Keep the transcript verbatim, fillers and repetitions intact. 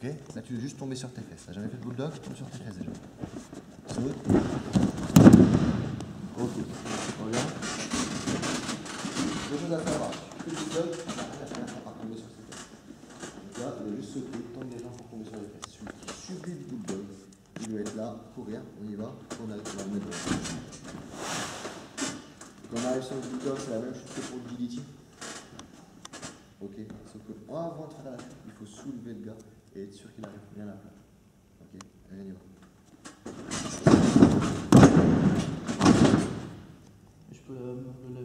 Ok. Là, tu veux juste tomber sur tes fesses. T'as jamais fait de bulldog? Tombe sur tes fesses déjà. Saute. Ok. Regarde. Deux choses à savoir. Tu fais le bulldog, tu vas rien faire par tomber sur ses fesses. Donc là, il va juste sauter, tendre les jambes pour tomber sur les fesses. Celui qui subit le bulldog, il doit être là, courir, on y va, on, a, on va le mettre devant. Quand on arrive sur le bulldog, c'est la même chose que pour le D D T. Ok, sauf que avant de faire la chute, il faut soulever le gars et être sûr qu'il arrive bien à la plat. Ok, allez, on y va. Je peux le, le